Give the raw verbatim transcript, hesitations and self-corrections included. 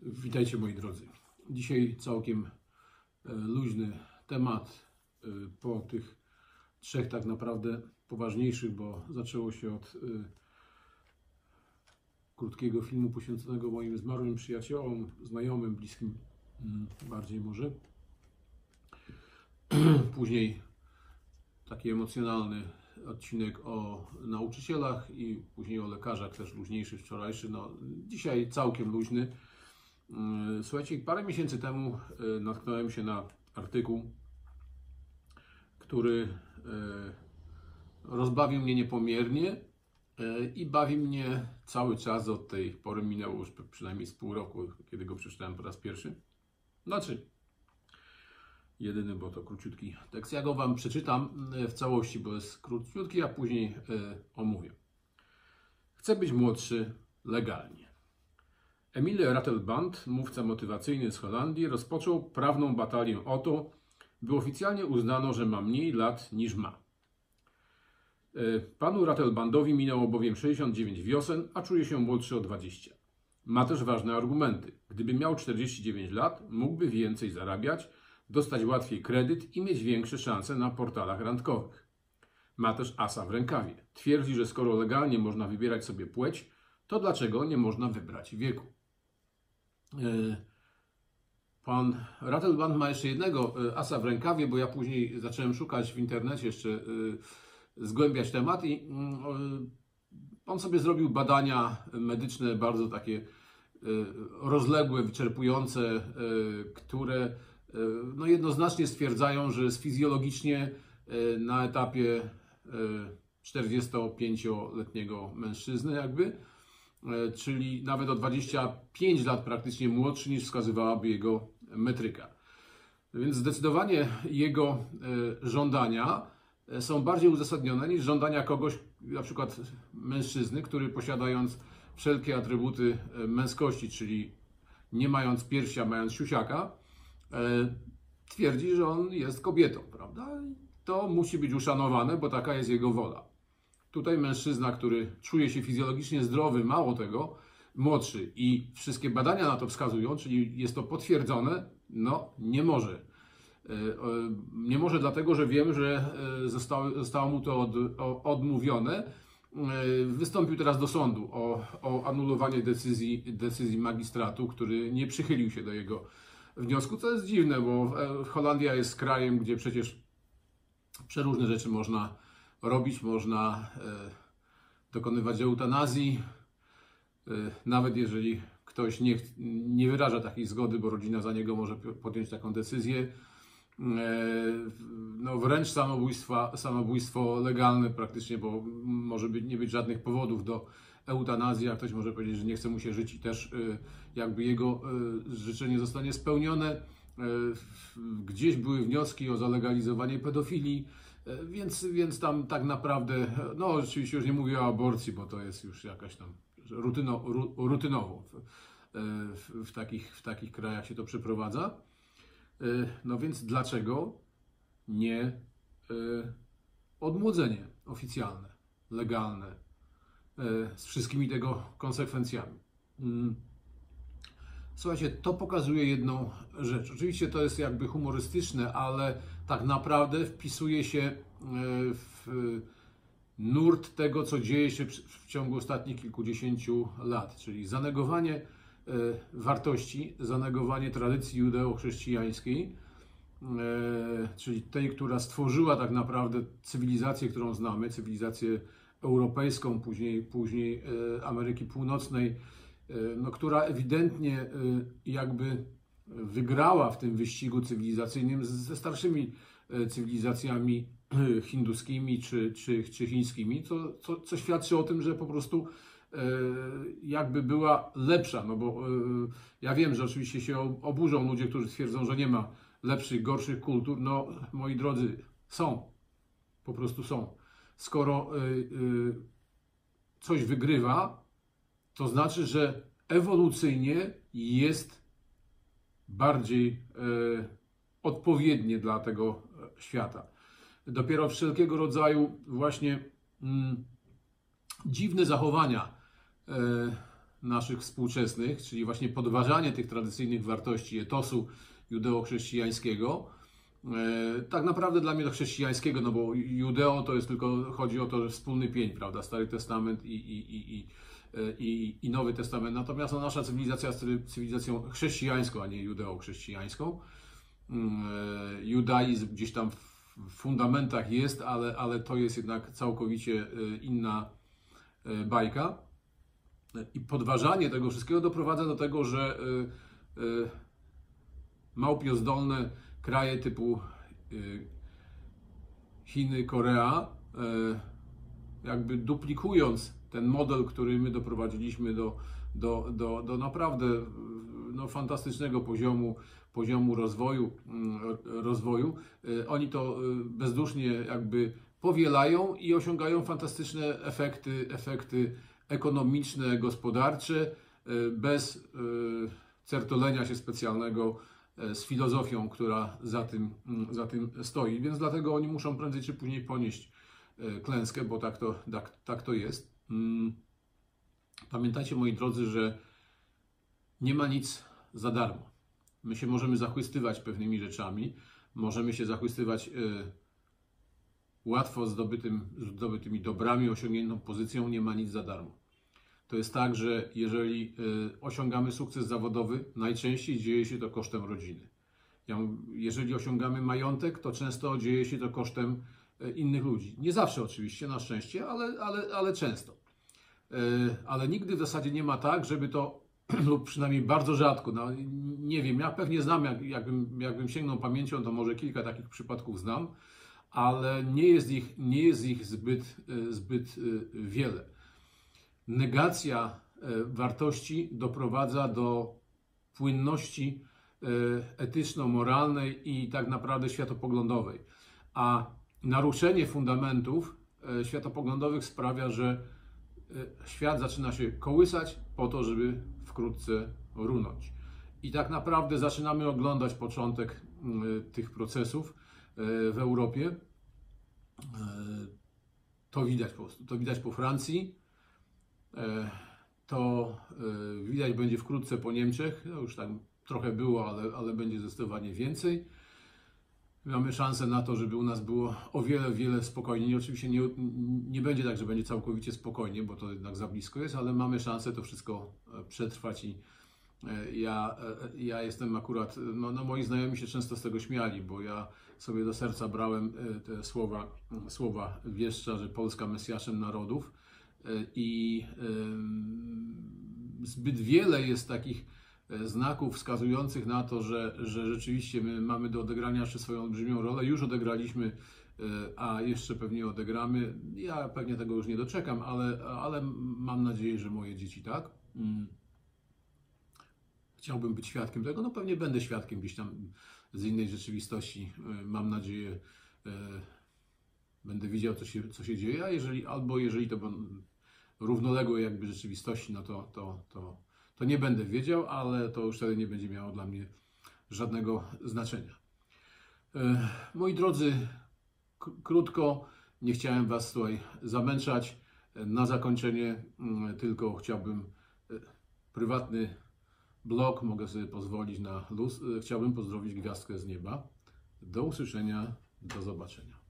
Witajcie moi drodzy. Dzisiaj całkiem luźny temat po tych trzech tak naprawdę poważniejszych, bo zaczęło się od krótkiego filmu poświęconego moim zmarłym przyjaciołom, znajomym, bliskim bardziej może. Później taki emocjonalny odcinek o nauczycielach i później o lekarzach, też luźniejszy wczorajszy. No, dzisiaj całkiem luźny. Słuchajcie, parę miesięcy temu natknąłem się na artykuł, który rozbawił mnie niepomiernie i bawi mnie cały czas. Od tej pory minęło już przynajmniej z pół roku, kiedy go przeczytałem po raz pierwszy. Znaczy, jedyny, bo to króciutki tekst. Ja go Wam przeczytam w całości, bo jest króciutki, a później omówię. Chcę być młodszy legalnie. Emile Ratelband, mówca motywacyjny z Holandii, rozpoczął prawną batalię o to, by oficjalnie uznano, że ma mniej lat niż ma. Panu Ratelbandowi minęło bowiem sześćdziesiąt dziewięć wiosen, a czuje się młodszy o dwadzieścia. Ma też ważne argumenty. Gdyby miał czterdzieści dziewięć lat, mógłby więcej zarabiać, dostać łatwiej kredyt i mieć większe szanse na portalach randkowych. Ma też asa w rękawie. Twierdzi, że skoro legalnie można wybierać sobie płeć, to dlaczego nie można wybrać wieku? Pan Ratelband ma jeszcze jednego asa w rękawie, bo ja później zacząłem szukać w internecie, jeszcze zgłębiać temat i on sobie zrobił badania medyczne bardzo takie rozległe, wyczerpujące, które no jednoznacznie stwierdzają, że jest fizjologicznie na etapie czterdziestopięcioletniego mężczyzny jakby, czyli nawet o dwadzieścia pięć lat praktycznie młodszy niż wskazywałaby jego metryka. Więc zdecydowanie jego żądania są bardziej uzasadnione niż żądania kogoś, na przykład mężczyzny, który posiadając wszelkie atrybuty męskości, czyli nie mając piersia, mając siusiaka, twierdzi, że on jest kobietą, prawda? To musi być uszanowane, bo taka jest jego wola. Tutaj mężczyzna, który czuje się fizjologicznie zdrowy, mało tego, młodszy i wszystkie badania na to wskazują, czyli jest to potwierdzone, no nie może. Nie może dlatego, że wiem, że zostało, zostało mu to od, odmówione. Wystąpił teraz do sądu o, o anulowanie decyzji, decyzji magistratu, który nie przychylił się do jego wniosku, co jest dziwne, bo Holandia jest krajem, gdzie przecież przeróżne rzeczy można robić, można dokonywać eutanazji, nawet jeżeli ktoś nie, nie wyraża takiej zgody, bo rodzina za niego może podjąć taką decyzję. No wręcz samobójstwa, samobójstwo legalne praktycznie, bo może być, nie być żadnych powodów do eutanazji, a ktoś może powiedzieć, że nie chce mu się żyć i też jakby jego życzenie zostanie spełnione. Gdzieś były wnioski o zalegalizowanie pedofilii, więc, więc tam tak naprawdę, no oczywiście już nie mówię o aborcji, bo to jest już jakaś tam rutyno, rutynowo w, w, w, takich, w takich krajach się to przeprowadza. No więc dlaczego nie odmłodzenie oficjalne, legalne, z wszystkimi tego konsekwencjami? Słuchajcie, to pokazuje jedną rzecz. Oczywiście to jest jakby humorystyczne, ale tak naprawdę wpisuje się w nurt tego, co dzieje się w ciągu ostatnich kilkudziesięciu lat, czyli zanegowanie wartości, zanegowanie tradycji judeo-chrześcijańskiej, czyli tej, która stworzyła tak naprawdę cywilizację, którą znamy, cywilizację europejską, później, później Ameryki Północnej, no, która ewidentnie jakby wygrała w tym wyścigu cywilizacyjnym ze starszymi cywilizacjami hinduskimi czy, czy, czy chińskimi, co, co, co świadczy o tym, że po prostu jakby była lepsza, no bo ja wiem, że oczywiście się oburzą ludzie, którzy twierdzą, że nie ma lepszych, gorszych kultur. No, moi drodzy, są. Po prostu są. Skoro coś wygrywa, to znaczy, że ewolucyjnie jest bardziej odpowiednie dla tego świata. Dopiero wszelkiego rodzaju właśnie mm, dziwne zachowania naszych współczesnych, czyli właśnie podważanie tych tradycyjnych wartości etosu judeo-chrześcijańskiego. Tak naprawdę dla mnie do chrześcijańskiego, no bo judeo to jest tylko, chodzi o to, że wspólny pień, prawda, Stary Testament i, i, i, i, i, i Nowy Testament. Natomiast no, nasza cywilizacja jest cywilizacją chrześcijańską, a nie judeo-chrześcijańską. Judaizm gdzieś tam w fundamentach jest, ale, ale to jest jednak całkowicie inna bajka. I podważanie tego wszystkiego doprowadza do tego, że małpiozdolne kraje typu Chiny, Korea, jakby duplikując ten model, który my doprowadziliśmy do, do, do, do naprawdę no, fantastycznego poziomu, poziomu rozwoju, rozwoju, oni to bezdusznie jakby powielają i osiągają fantastyczne efekty, efekty ekonomiczne, gospodarcze, bez certolenia się specjalnego z filozofią, która za tym, za tym stoi. Więc dlatego oni muszą prędzej czy później ponieść klęskę, bo tak to, tak, tak to jest. Pamiętajcie, moi drodzy, że nie ma nic za darmo. My się możemy zachwystywać pewnymi rzeczami, możemy się zachwystywać łatwo zdobytym, zdobytymi dobrami, osiągniętą pozycją. Nie ma nic za darmo. To jest tak, że jeżeli y, osiągamy sukces zawodowy, najczęściej dzieje się to kosztem rodziny. Ja, jeżeli osiągamy majątek, to często dzieje się to kosztem y, innych ludzi. Nie zawsze oczywiście, na szczęście, ale, ale, ale często. Y, ale nigdy w zasadzie nie ma tak, żeby to, lub przynajmniej bardzo rzadko, no, nie wiem, ja pewnie znam, jak, jakbym, jakbym sięgnął pamięcią, to może kilka takich przypadków znam, ale nie jest ich, nie jest ich zbyt, y, zbyt y, wiele. Negacja wartości doprowadza do płynności etyczno-moralnej i tak naprawdę światopoglądowej. A naruszenie fundamentów światopoglądowych sprawia, że świat zaczyna się kołysać po to, żeby wkrótce runąć. I tak naprawdę zaczynamy oglądać początek tych procesów w Europie. To widać po prostu. To widać po Francji. To widać będzie wkrótce po Niemczech, no już tam trochę było, ale, ale będzie zdecydowanie więcej. Mamy szansę na to, żeby u nas było o wiele, wiele spokojniej. Oczywiście nie, nie będzie tak, że będzie całkowicie spokojnie, bo to jednak za blisko jest, ale mamy szansę to wszystko przetrwać i ja, ja jestem akurat, no, no moi znajomi się często z tego śmiali, bo ja sobie do serca brałem te słowa, słowa wieszcza, że Polska Mesjaszem narodów. I zbyt wiele jest takich znaków wskazujących na to, że, że rzeczywiście my mamy do odegrania jeszcze swoją olbrzymią rolę. Już odegraliśmy, a jeszcze pewnie odegramy. Ja pewnie tego już nie doczekam, ale, ale mam nadzieję, że moje dzieci tak. Chciałbym być świadkiem tego. No pewnie będę świadkiem gdzieś tam z innej rzeczywistości. Mam nadzieję, będę widział, co się, co się dzieje, a jeżeli, albo jeżeli to równoległej jakby rzeczywistości, no to, to, to, to nie będę wiedział, ale to już wtedy nie będzie miało dla mnie żadnego znaczenia. Moi drodzy, krótko, nie chciałem Was tutaj zamęczać. Na zakończenie tylko chciałbym prywatny blog, mogę sobie pozwolić na luz. Chciałbym pozdrowić gwiazdkę z nieba. Do usłyszenia, do zobaczenia.